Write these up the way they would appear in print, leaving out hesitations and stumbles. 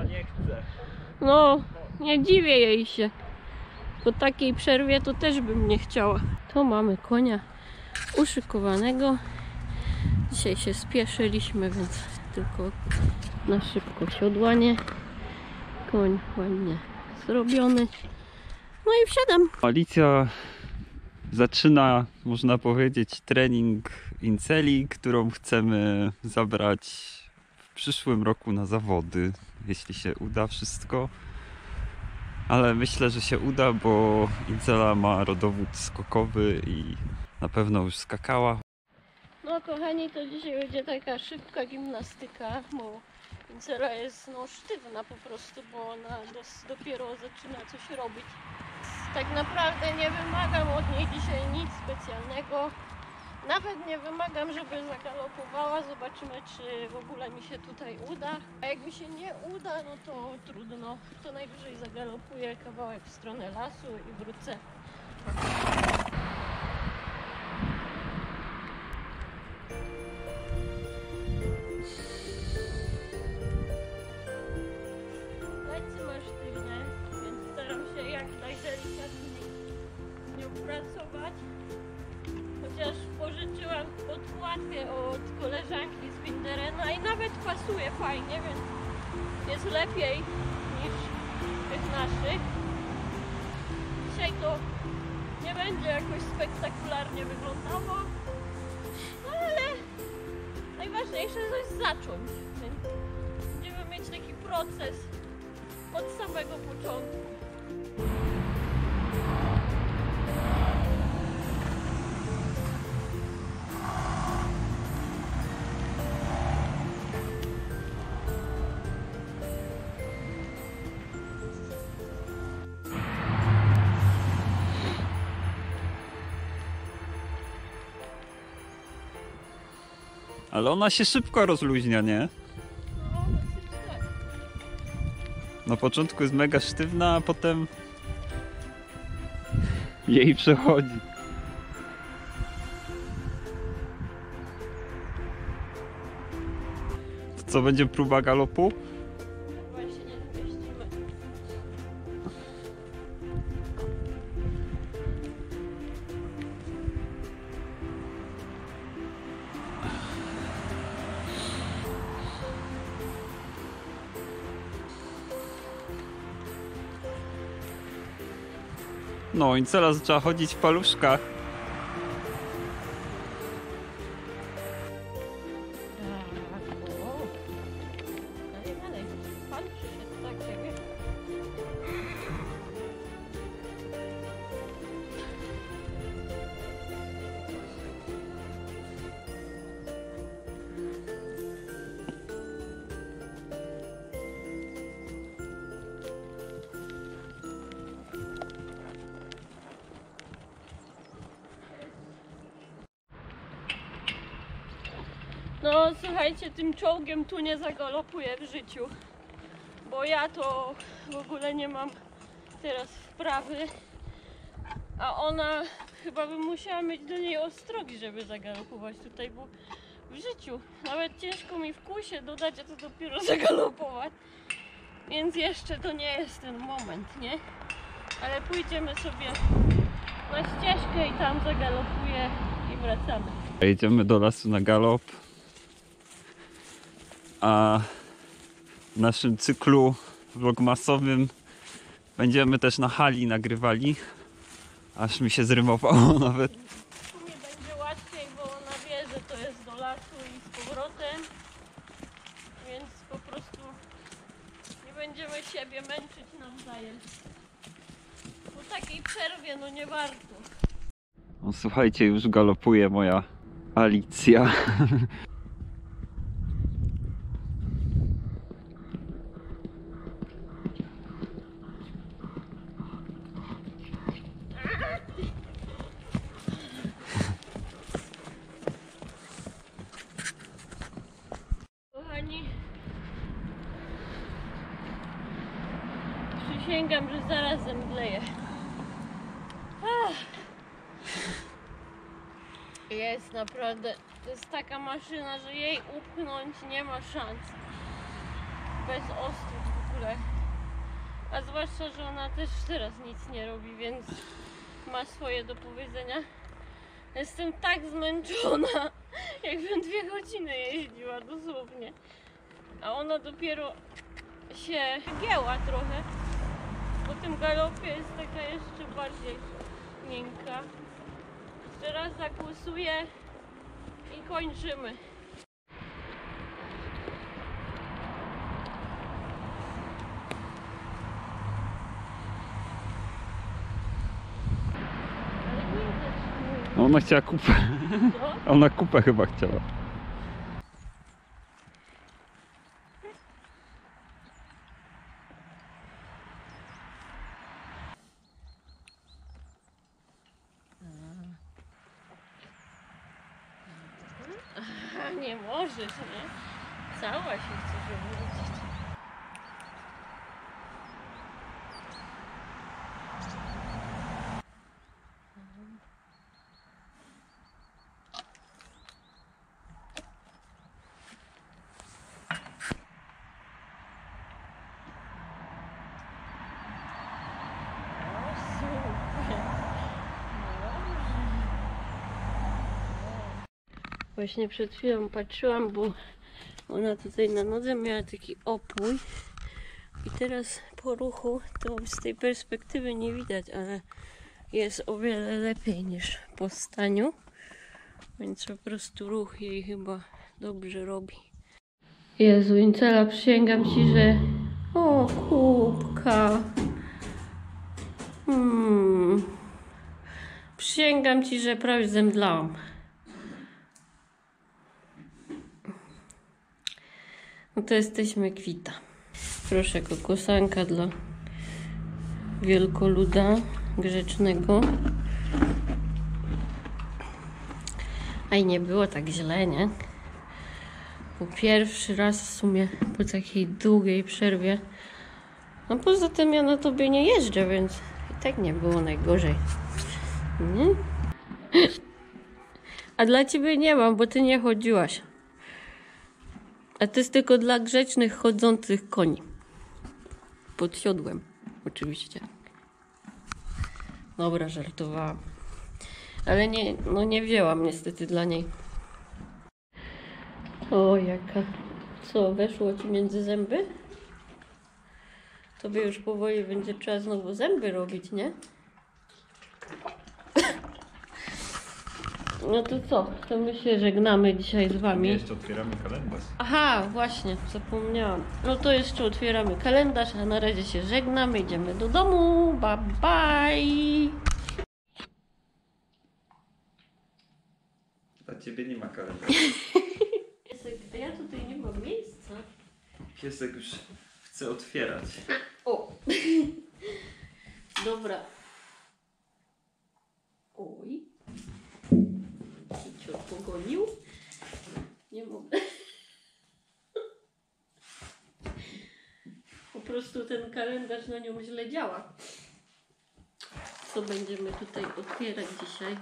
nie chce. No, nie dziwię jej się. Po takiej przerwie to też bym nie chciała. Tu mamy konia uszykowanego. Dzisiaj się spieszyliśmy, więc tylko na szybko siodłanie. Koń ładnie zrobiony. No i wsiadam. Alicja zaczyna, można powiedzieć, trening Inceli, którą chcemy zabrać w przyszłym roku na zawody, jeśli się uda wszystko. Ale myślę, że się uda, bo Incela ma rodowód skokowy i na pewno już skakała. No kochani, to dzisiaj będzie taka szybka gimnastyka, bo Incela jest sztywna po prostu, bo ona dopiero zaczyna coś robić. Tak naprawdę nie wymagam od niej dzisiaj nic specjalnego. Nawet nie wymagam, żeby zagalopowała. Zobaczymy, czy w ogóle mi się tutaj uda. A jak mi się nie uda, no to trudno. To najwyżej zagalopuję kawałek w stronę lasu i wrócę. Plecy ma sztywne, więc staram się jak najdelikatniej z nią pracować. Chociaż pożyczyłam podkładkę od koleżanki z Winderena i nawet pasuje fajnie, więc jest lepiej niż tych naszych. Dzisiaj to nie będzie jakoś spektakularnie wyglądało, no ale najważniejsze jest zacząć. Więc będziemy mieć taki proces od samego początku. Ale ona się szybko rozluźnia, nie? No, dosyć tak. Na początku jest mega sztywna, a potem jej przechodzi. To co, będzie próba galopu? Chyba się nie zmieścimy. No, Incela zaczęła chodzić w paluszkach. Tak, o. Dalej, patrzy się tak ciebie. No słuchajcie, tym czołgiem tu nie zagalopuję w życiu, bo ja to w ogóle nie mam teraz wprawy, a ona chyba bym musiała mieć do niej ostrogi, żeby zagalopować tutaj, bo w życiu nawet ciężko mi w kłusie dodać, a to dopiero zagalopować, więc jeszcze to nie jest ten moment, nie? Ale pójdziemy sobie na ścieżkę i tam zagalopuję i wracamy. Jedziemy do lasu na galop. A w naszym cyklu vlogmasowym będziemy też na hali nagrywali. Aż mi się zrymowało nawet. W sumie będzie łatwiej, bo ona wie, że to jest do lasu i z powrotem. Więc po prostu nie będziemy siebie męczyć nawzajem. Po takiej przerwie no nie warto. O, słuchajcie, już galopuje moja Alicja. Kochani, przysięgam, że zaraz zemdleję. Jest naprawdę, to jest taka maszyna, że jej upchnąć nie ma szans. Bez ostróg w ogóle. A zwłaszcza, że ona też teraz nic nie robi, więc ma swoje do powiedzenia. Jestem tak zmęczona, jakbym 2 godziny jeździła dosłownie. A ona dopiero się gięła trochę. Po tym galopie jest taka jeszcze bardziej miękka. Teraz zagłosuję i kończymy. Ale nie zatrzymuję. Ona chciała kupę. Co? Ona kupę chyba chciała. Aha, nie możesz, nie? Cała się chce wywrócić. O, super. Właśnie przed chwilą patrzyłam, bo ona tutaj na nodze miała taki opój i teraz po ruchu to z tej perspektywy nie widać, ale jest o wiele lepiej niż po staniu, więc po prostu ruch jej chyba dobrze robi. Jezu, Incela, przysięgam Ci, że... O, kubka. Przysięgam Ci, że prawie zemdlałam. No to jesteśmy kwita. Proszę, kokosanka dla wielkoluda grzecznego. A i nie było tak źle, nie? Bo pierwszy raz w sumie po takiej długiej przerwie. No poza tym ja na tobie nie jeżdżę, więc i tak nie było najgorzej. Nie? A dla ciebie nie mam, bo ty nie chodziłaś. A to jest tylko dla grzecznych, chodzących koni. Pod siodłem, oczywiście. Dobra, żartowałam. Ale nie, no nie wzięłam niestety dla niej. O, jaka... Co, weszło ci między zęby? Tobie już powoli będzie trzeba znowu zęby robić, nie? No to co? To my się żegnamy dzisiaj z wami. Jeszcze otwieramy kalendarz. Aha, właśnie, zapomniałam. No to jeszcze otwieramy kalendarz, a na razie się żegnamy, idziemy do domu. Bye bye! Dla ciebie nie ma kalendarza. Piesek, a ja tutaj nie mam miejsca. Piesek już chce otwierać. O! Dobra. Oj. Cię pogonił. Nie mogę. Po prostu ten kalendarz na nią źle działa. Co będziemy tutaj otwierać dzisiaj?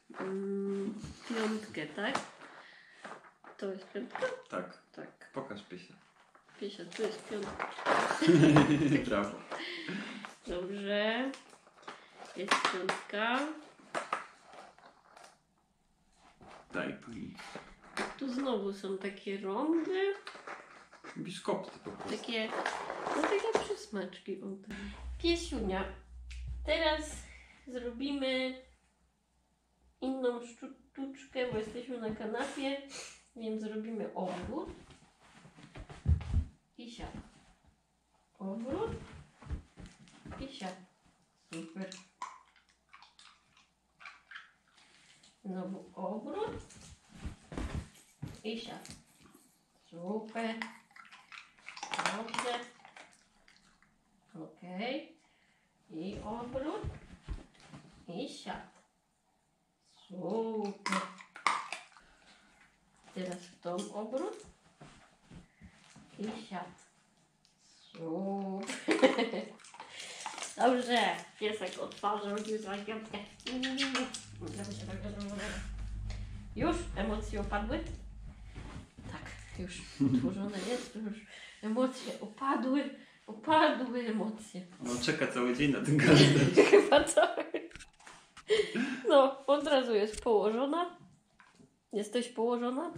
Piątkę, tak? To jest piątka? Tak. Tak. Pokaż Pysia. Piesia, tu jest piątka. Brawo. Dobrze. Jest piątka. Daj pój. Tu znowu są takie rąby. Biszkopty po prostu. Takie, no takie przysmaczki. O, tak. Piesiunia. Teraz zrobimy inną sztuczkę, bo jesteśmy na kanapie, więc zrobimy obrót i siat. Obrót i siat. Super. Znowu obrót i siat. Super. Dobrze. Okej. I obrót. I siat. Super. Teraz w tą obrót. I siat. Super. Dobrze. Piesek otworzył już zagiątkę. Już? Emocje opadły? Tak, już otworzone jest, już emocje opadły. Opadły emocje. On czeka cały dzień na ten kalendarz. Chyba tak. No, od razu jest położona. Jesteś położona?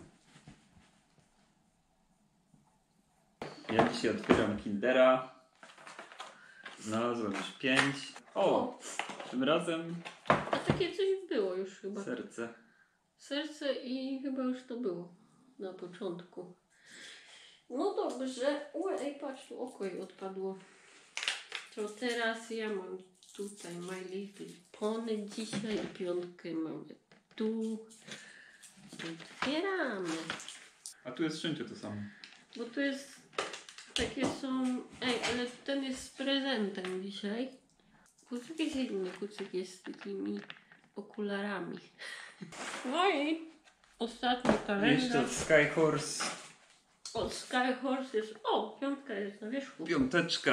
Ja dzisiaj otwieram Kindera. Znalazłem już 5. O! Tym razem A takie coś było już chyba. serce. Serce i chyba już to było na początku. No dobrze. Ej, patrz, tu oko jej odpadło. To teraz ja mam tutaj My Little Pony dzisiaj. 5 mamy tu. Otwieramy. A tu jest wszędzie to samo. Bo tu jest... Takie są... Ej, ale ten jest z prezentem dzisiaj. Kucyk jest inny. Kucyk jest z takimi okularami. No i ostatni Jeszcze kalendarz. od Skyhorse. Od Skyhorse jest... O, 5 jest na wierzchu. 5.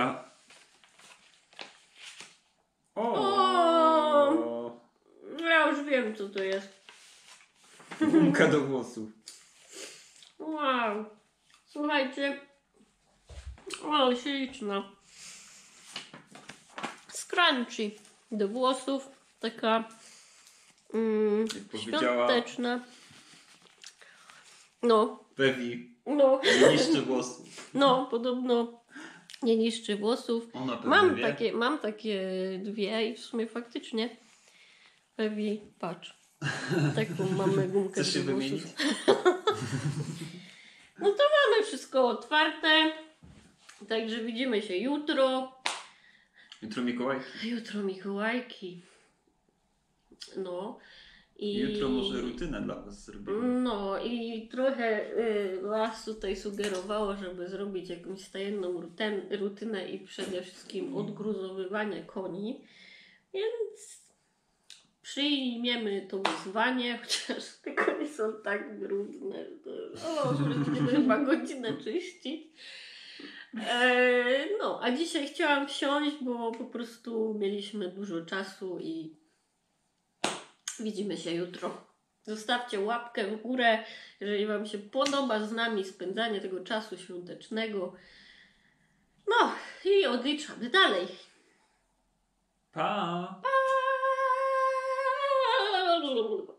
O! Ja już wiem, co to jest. Gumka do włosów. Wow. Słuchajcie. O, śliczna. Scrunchie do włosów. Taka Jak powiedziała świąteczna. No. Pewi, No. nie niszczy włosów. No, podobno nie niszczy włosów. Ona pewnie wie. Mam takie 2 i w sumie faktycznie Pewi, patrz. Taką mamy gumkę Chcesz się do wymienić? włosów. No to mamy wszystko otwarte. Także widzimy się jutro. Jutro Mikołajki. Jutro Mikołajki. No. I Jutro może rutynę dla was zrobimy. no i trochę Was tutaj sugerowało, żeby zrobić jakąś tajemną rutynę i przede wszystkim odgruzowywanie koni. Więc przyjmiemy to wyzwanie, chociaż te konie są tak brudne, że będziemy chyba godzinę czyścić. No, a dzisiaj chciałam wsiąść, bo po prostu mieliśmy dużo czasu i widzimy się jutro. Zostawcie łapkę w górę, jeżeli Wam się podoba z nami spędzanie tego czasu świątecznego. No i odliczamy dalej. Pa! Pa!